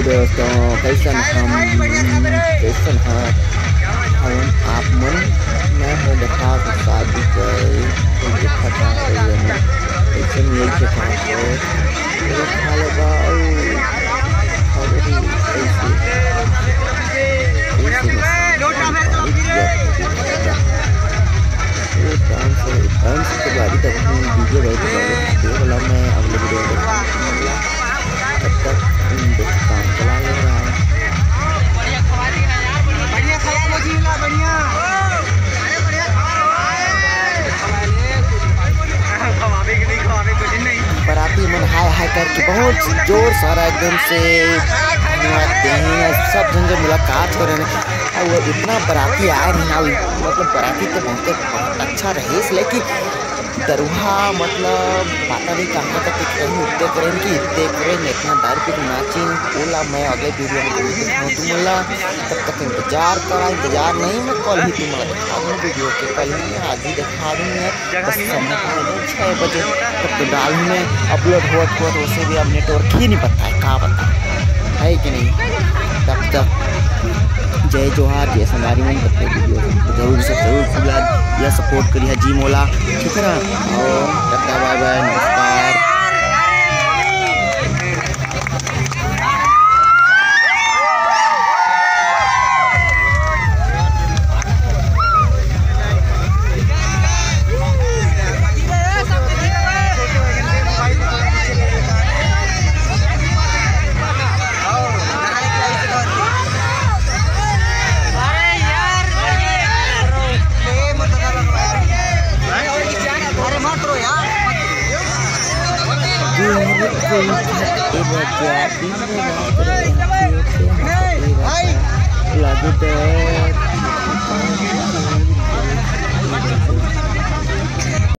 दोस्तों कैसन हम आप मन मैं हो देखा शादी कर ऐसे मिल के खा वाला मैं अगले वीडियो में तब तक काम चला ले रहा है। बराती मन हाय हाय करके बहुत जोर सारा एकदम से सब जन जब मुलाकात हो रहे हैं और वो इतना बराती आए नहीं मतलब बराती तो बहुत अच्छा रहे लेकिन दरुहा मतलब पता नहीं कहाँ तक इतने करें कि इतने करें इतना दारू पे नाचिन बोला मैं अगले वीडियो में तुम्हारा तब तक इंतजार करा इंतजार नहीं मैं कल ही तुम्हारा दिखा दूँ वीडियो के कल ही आज ही दिखा दूँगा बस 6 बजे तब तो डाल में अपलोड हुआ वैसे भी अब नेटवर्क ही नहीं पता है कहाँ पता है कि नहीं। तब तक जय जोहार जय संगारी में करते वीडियो जरूर से जरूर फुला या सपोर्ट करिए जी मोला ठीक है ना। और टाटा बाय बाय नमस्कार। लागू